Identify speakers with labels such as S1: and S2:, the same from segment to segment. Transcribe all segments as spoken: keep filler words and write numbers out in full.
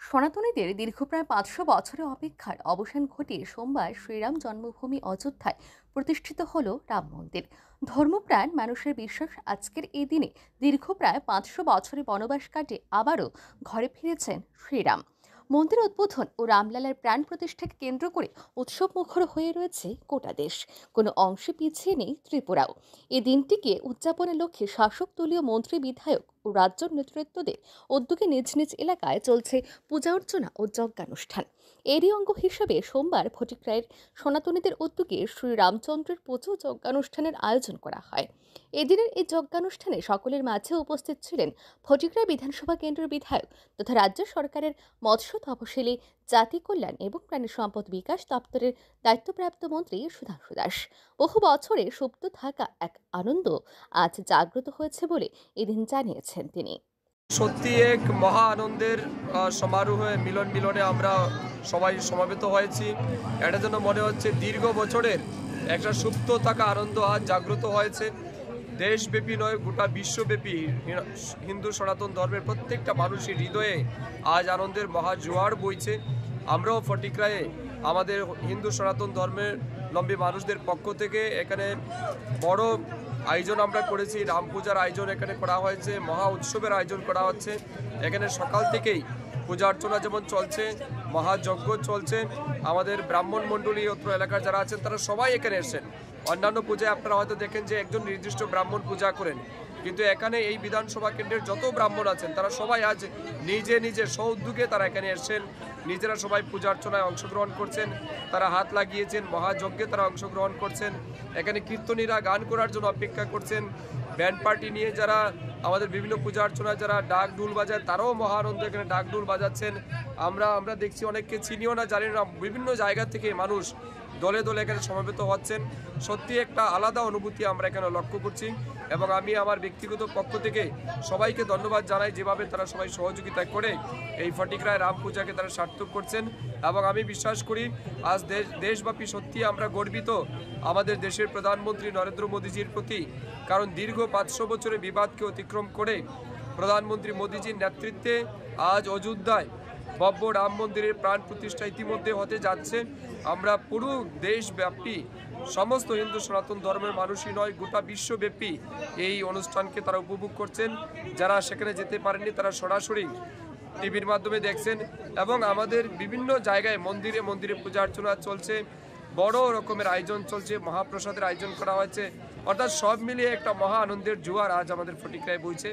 S1: সনাতনীদের দীর্ঘ প্রায় পাঁচশো বছরের অপেক্ষার অবসান ঘটিয়ে সোমবার শ্রীরাম জন্মভূমি অযোধ্যায় প্রতিষ্ঠিত হল রাম মন্দির। ধর্মপ্রাণ মানুষের বিশ্বাস, আজকের এই দিনে দীর্ঘ প্রায় পাঁচশো বছরের বনবাস কাটে আবারও ঘরে ফিরেছেন শ্রীরাম। মন্দির উদ্বোধন ও রামলালার প্রাণ প্রতিষ্ঠাকে কেন্দ্র করে উৎসব মুখর হয়ে রয়েছে গোটা দেশ। কোনো অংশে পিছিয়ে নেই ত্রিপুরাও। এই দিনটিকে উদযাপনের লক্ষ্যে শাসক দলীয় মন্ত্রী, বিধায়ক ও রাজ্য নেতৃত্বদের উদ্যোগে নিজ নিজ এলাকায় চলছে পূজা অর্চনা ও যজ্ঞানুষ্ঠান। এরই অঙ্গ হিসেবে সোমবার ফটিকরায়ের সনাতনীদের উদ্যোগে শ্রী রামচন্দ্রের পুজো যজ্ঞানুষ্ঠানের আয়োজন করা হয়। এদিনের এই যজ্ঞানুষ্ঠানে সকলের মাঝে উপস্থিত ছিলেন ফটিকরায় বিধানসভা কেন্দ্রের বিধায়ক তথা রাজ্য সরকারের মৎস্য, তপশিলি, জাতি কল্যাণ এবং প্রাণী সম্পদ বিকাশ দপ্তরের দায়িত্বপ্রাপ্ত মন্ত্রী সুধাংশু দাস। বহু বছরে সুপ্ত থাকা এক আনন্দ আজ জাগ্রত হয়েছে বলে এদিন জানিয়েছেন তিনি।
S2: সত্যি এক মহা আনন্দের সমারোহে মিলন মিলনে আমরা সবাই সমাবেত হয়েছি। এটা যেন মনে হচ্ছে দীর্ঘ বছরের একটা সুপ্ত থাকা আনন্দ আজ জাগ্রত হয়েছে। দেশব্যাপী নয়, গোটা বিশ্বব্যাপী হিন্দু সনাতন ধর্মের প্রত্যেকটা মানুষের হৃদয়ে আজ আনন্দের মহা জোয়ার বইছে। আমরাও ফটিকরায়ে আমাদের হিন্দু সনাতন ধর্মের লম্বী মানুষদের পক্ষ থেকে এখানে বড় আয়োজন আমরা করেছি। রাম পূজার আয়োজন এখানে করা হয়েছে, মহা উৎসবের আয়োজন করা হচ্ছে। এখানে সকাল থেকেই পূজা অর্চনা যেমন চলছে, মহাযজ্ঞ চলছে। আমাদের ব্রাহ্মণ মণ্ডলী অত্র এলাকার যারা আছেন তারা সবাই এখানে এসেছেন। অন্যান্য পূজায় আপনারা হয়তো দেখেন যে একজন নির্দিষ্ট ব্রাহ্মণ পূজা করেন, কিন্তু এখানে এই বিধানসভা কেন্দ্রের যত ব্রাহ্মণ আছেন তারা সবাই আজ নিজে নিজে স্ব-উদ্যোগে তারা এখানে এসেছেন। নিজেরা সবাই পূজা অর্চনায় অংশগ্রহণ করছেন, তারা হাত লাগিয়েছেন, মহাযজ্ঞে তারা অংশগ্রহণ করছেন। এখানে কীর্তনীরা গান করার জন্য অপেক্ষা করছেন। ব্যান্ড পার্টি নিয়ে যারা আমাদের বিভিন্ন পূজা অর্চনায় যারা ডাক ডুল বাজায় তারাও মহা আনন্দ এখানে ডাক ডুল বাজাচ্ছেন। আমরা আমরা দেখছি অনেককে চিনিও না, জানি না, বিভিন্ন জায়গা থেকে মানুষ দলে দলে এখানে সমবেত হচ্ছেন। সত্যি একটা আলাদা অনুভূতি আমরা এখানে লক্ষ্য করছি এবং আমি আমার ব্যক্তিগত পক্ষ থেকে সবাইকে ধন্যবাদ জানাই, যেভাবে তারা সবাই সহযোগিতা করে এই ফটিকরায় রাম পূজাকে তারা সার্থক করছেন। এবং আমি বিশ্বাস করি আজ দেশ দেশব্যাপী সত্যি আমরা গর্বিত আমাদের দেশের প্রধানমন্ত্রী নরেন্দ্র মোদীজির প্রতি, কারণ দীর্ঘ পাঁচশো বছরের বিবাদকে অতিক্রম করে প্রধানমন্ত্রী মোদীজির নেতৃত্বে আজ অযোধ্যায় ভব্য রাম মন্দিরের প্রাণ প্রতিষ্ঠা ইতিমধ্যে হতে যাচ্ছে। আমরা পুরো দেশব্যাপী সমস্ত হিন্দু সনাতন ধর্মের মানুষই নয়, গোটা বিশ্বব্যাপী এই অনুষ্ঠানকে তারা উপভোগ করছেন। যারা সেখানে যেতে পারেননি তারা সরাসরি টিভির মাধ্যমে দেখছেন এবং আমাদের বিভিন্ন জায়গায় মন্দিরে মন্দিরে পূজা অর্চনা চলছে, বড় রকমের আয়োজন চলছে, মহাপ্রসাদের আয়োজন করা হয়েছে। অর্থাৎ সব মিলিয়ে একটা মহা আনন্দের জোয়ার আজ আমাদের ফটিকরায় বইছে।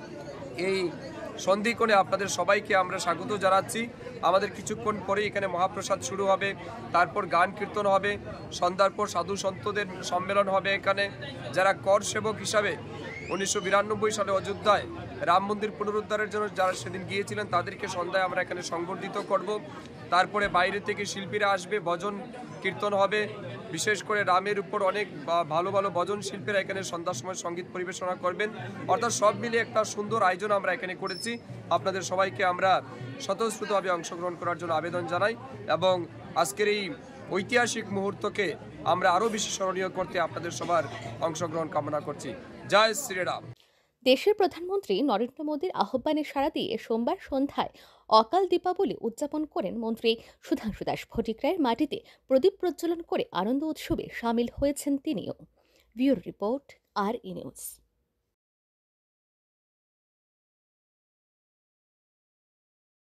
S2: এই সন্ধিক্ষণে আপনাদের সবাইকে আমরা স্বাগত জানাচ্ছি। আমাদের কিছুক্ষণ পরে এখানে মহাপ্রসাদ শুরু হবে, তারপর গান কীর্তন হবে, সন্ধ্যার পর সাধু সন্তদের সম্মেলন হবে। এখানে যারা কর সেবক হিসাবে উনিশশো বিরানব্বই সালে অযোধ্যায় রাম মন্দির পুনরুদ্ধারের জন্য যারা সেদিন গিয়েছিলেন তাদেরকে সন্ধ্যায় আমরা এখানে সংবর্ধিত করব। তারপরে বাইরে থেকে শিল্পীরা আসবে, ভজন কীর্তন হবে। বিশেষ করে রামের উপর অনেক ভালো ভালো ভজন শিল্পীরা এখানে সন্ধ্যার সময় সঙ্গীত পরিবেশনা করবেন। অর্থাৎ সব মিলিয়ে একটা সুন্দর আয়োজন আমরা এখানে করেছি। আপনাদের সবাইকে আমরা স্বতঃস্ফূর্তভাবে অংশগ্রহণ করার জন্য আবেদন জানাই এবং আজকের এই ঐতিহাসিক মুহূর্তকে আমরা আরও বেশি স্মরণীয় করতে আপনাদের সবার অংশগ্রহণ কামনা করছি। জয় শ্রীরাম।
S1: দেশের প্রধানমন্ত্রী নরেন্দ্র মোদীর আহ্বানে সাড়া দিয়ে সোমবার সন্ধ্যায় অকাল দীপাবলি উদযাপন করেন মন্ত্রী সুধাংশু দাস। ফটিকরায়ের মাটিতে প্রদীপ প্রজ্বলন করে আনন্দ উৎসবে সামিল হয়েছেন তিনিও। Bureau report, R E news.